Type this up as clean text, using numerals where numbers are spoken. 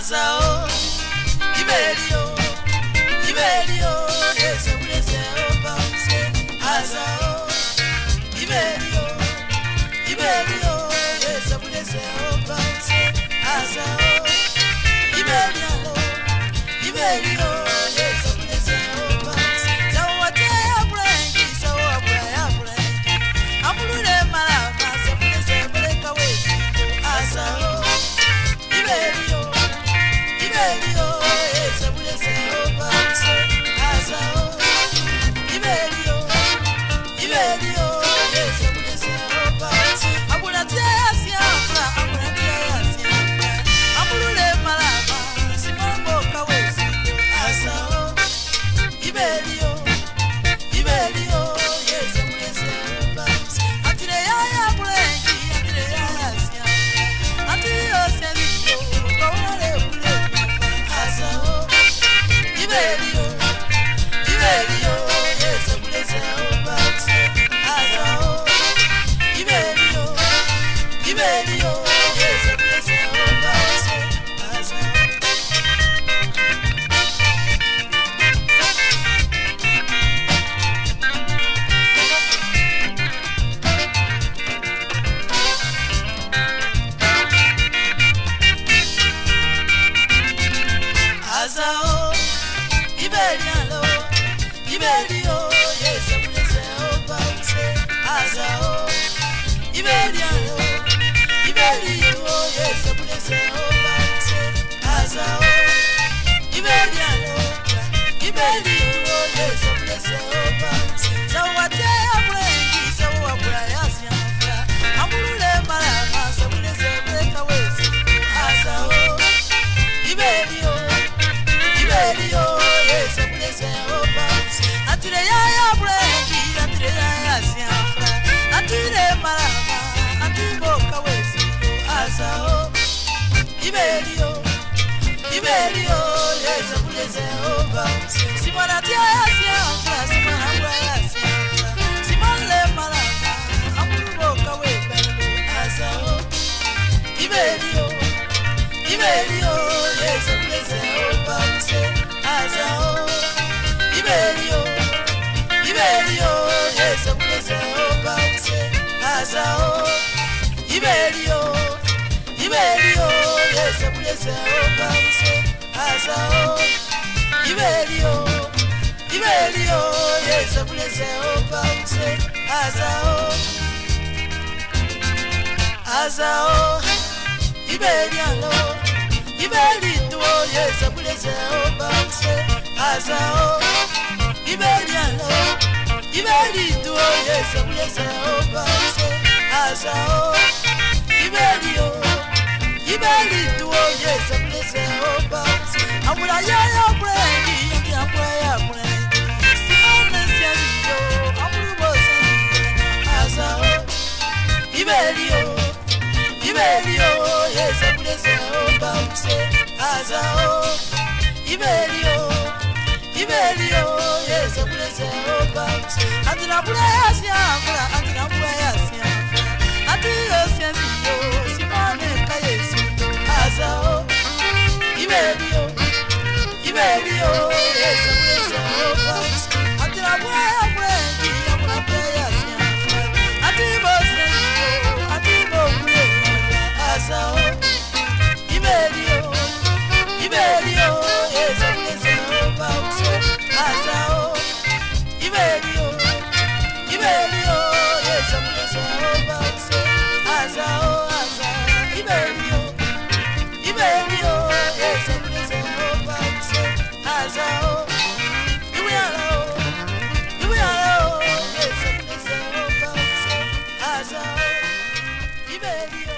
Azao, Iberio, yes, I will say, Azao, Iberio, yes, I will say, Azao, Iberio, yes, I will say, so what I bring, so I bring, I'm going to Malama, so we say, break away, Azao, Iberio. Yes, I will say, Azao, Iberio, yes, I will say, I will not tell you, I will not tell you, I will let Malama, Simon Boca, Azao, Iberio, yes, I will say, until I am playing, until I am until you send it, go on. Iberio, yes, I will say, Azao, Iberio, yes, I will say, Azao. Azao, Iberio, yes, I will say, Azao, Iberio, yes, I will say, Azao, Iberio, yes, I will say, so what I bring, so what I ask you, I'm going to let my house, I will say, break away, Azao, Iberio, yes, I will say, until I am ready, until I am until I am until Boca West, Azao, Iberio, yes, I will say, Simona Tia, Simon Le Malama, I'm Boca West, Azao, Iberio, yes, I will say, Azao, Iberio, yes, I will say, Azao, Iberio, yes, I will say, Azao, Iberio, yes, I will say, Azao, Azao, Iberio, yes, I will say, Azao, Iberio, yes, I will say, Azao, Iberio, yes, I will say, I will have brandy, I will Azao, Iberio, yes, I will say, Azao, Iberio, yes, I will say, until I bless you, until I bless you, until I send you, Simone Cayes, Azao, Iberio, yes, I will say, until I wear brandy, I will bless you, until I send you, until I will, Azao, Iberio, yes, I will say, Azao, Iberio, yes, I will say, Azao, Iberio, yes, I will say, Azao, you will yes, I will say, Azao, Iberio.